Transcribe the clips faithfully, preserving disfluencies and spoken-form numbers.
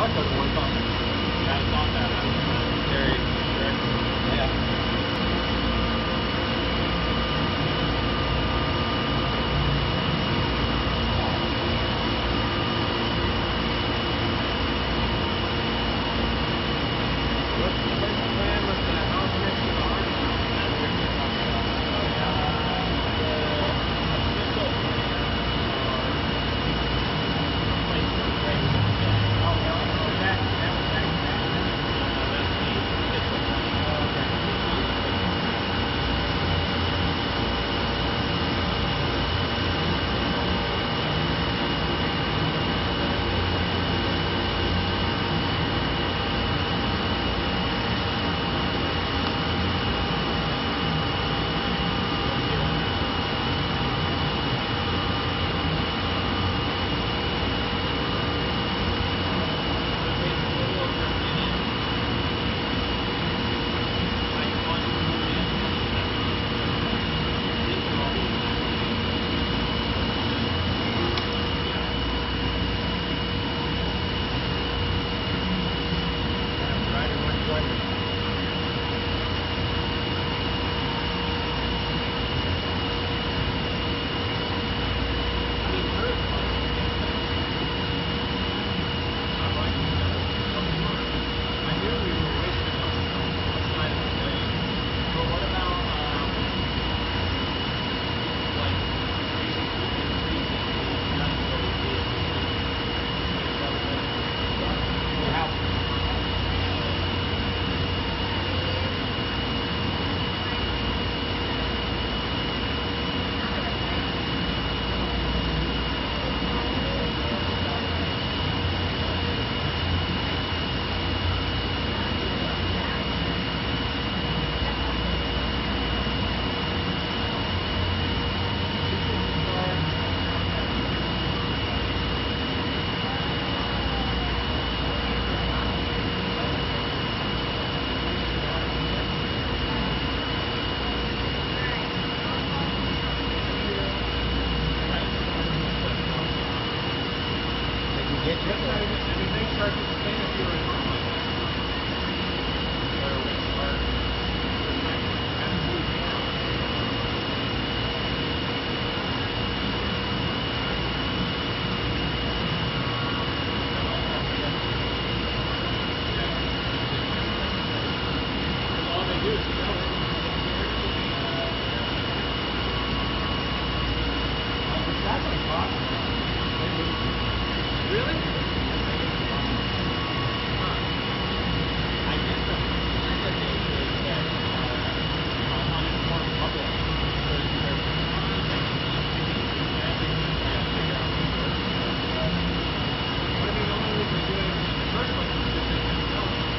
truck doesn't work on it. Yeah, it's on that. It's very strict. Yeah. Get your everything starts with the same if you're in home. Or which part? All they do is tell us. That's like possible. Really? Huh. I guess the that they did that uh, uninformed public was their What I mean, the only reason to do it in the first place is because they can sell it.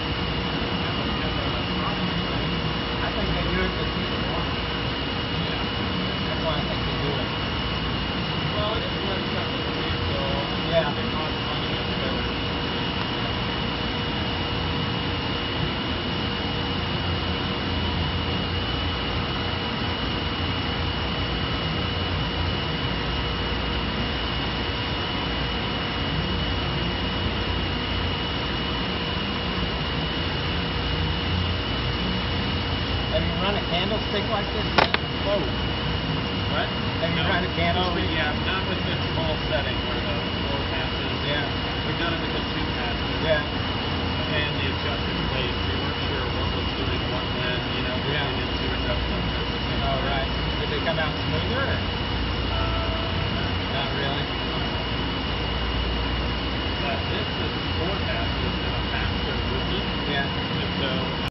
I think they do it because people want it. Yeah. That's why I think they do it. Well, it is less stuff to do, so yeah. It costs money and whatever. Have you run a candlestick like this? Whoa. What? Have you no. run a candlestick? Oh, yeah, not with this full setting where the four passes. Yeah. We've done it with the two passes. Yeah.